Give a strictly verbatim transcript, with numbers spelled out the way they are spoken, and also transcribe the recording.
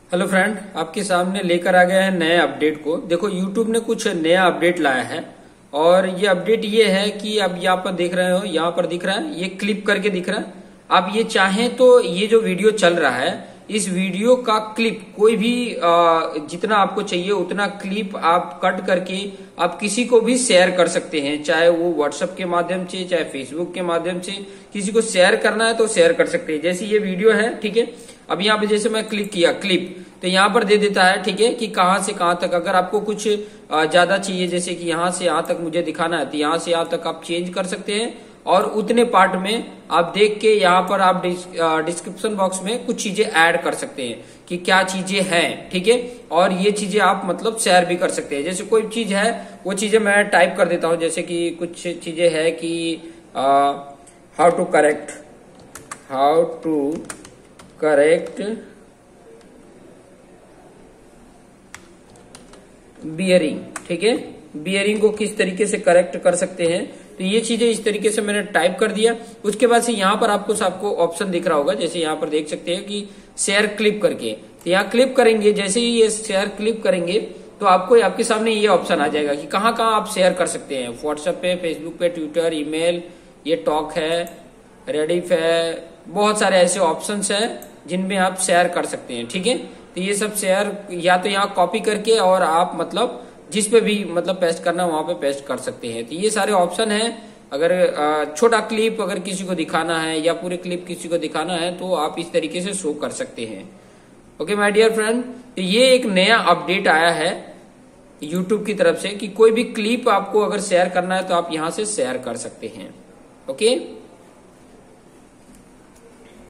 Hello friend, आपके सामने लेकर आ गया है नए अपडेट को। देखो, यूट्यूब ने कुछ नया अपडेट लाया है और ये अपडेट ये है कि अब यहाँ पर देख रहे हो, यहाँ पर दिख रहा है, ये क्लिप करके दिख रहा है। आप ये चाहें तो ये जो वीडियो चल रहा है, इस वीडियो का क्लिप कोई भी जितना आपको चाहिए उतना क्लिप आप कट करके आप किसी को भी शेयर कर सकते हैं, चाहे वो व्हाट्सएप के माध्यम से, चाहे फेसबुक के माध्यम से। किसी को शेयर करना है तो शेयर कर सकते हैं। जैसे ये वीडियो है, ठीक है, अब यहाँ पे जैसे मैं क्लिक किया क्लिप, तो यहाँ पर दे देता है, ठीक है, कि कहाँ से कहाँ तक। अगर आपको कुछ ज्यादा चाहिए, जैसे कि यहाँ से यहाँ तक मुझे दिखाना है, तो यहाँ से यहाँ तक आप चेंज कर सकते हैं और उतने पार्ट में आप देख के यहाँ पर आप डिस्क्रिप्शन बॉक्स में कुछ चीजें ऐड कर सकते हैं कि क्या चीजें हैं, ठीक है। और ये चीजें आप मतलब शेयर भी कर सकते हैं। जैसे कोई चीज है, वो चीजें मैं टाइप कर देता हूँ। जैसे कि कुछ चीजें है कि how to correct how to correct bearing, ठीक है, बियरिंग को किस तरीके से करेक्ट कर सकते हैं। तो ये चीजें इस तरीके से मैंने टाइप कर दिया। उसके बाद से यहाँ पर आपको आपको ऑप्शन दिख रहा होगा, जैसे यहाँ पर देख सकते हैं कि शेयर क्लिप करके। तो यहाँ क्लिप करेंगे, जैसे ही ये शेयर क्लिप करेंगे तो आपको आपके सामने ये ऑप्शन आ जाएगा कि कहाँ कहाँ आप शेयर कर सकते हैं। व्हाट्सएप पे, फेसबुक पे, ट्विटर, ईमेल, ये टॉक है, रेडिफ है, बहुत सारे ऐसे ऑप्शन है जिनमें आप शेयर कर सकते हैं, ठीक है। तो ये सब शेयर या तो यहाँ कॉपी करके और आप मतलब जिस पे भी मतलब पेस्ट करना है वहां पे पेस्ट कर सकते हैं। तो ये सारे ऑप्शन हैं। अगर छोटा क्लिप अगर किसी को दिखाना है या पूरे क्लिप किसी को दिखाना है तो आप इस तरीके से शो कर सकते हैं। ओके माय डियर फ्रेंड, तो ये एक नया अपडेट आया है यूट्यूब की तरफ से कि कोई भी क्लिप आपको अगर शेयर करना है तो आप यहाँ से शेयर कर सकते हैं। ओके।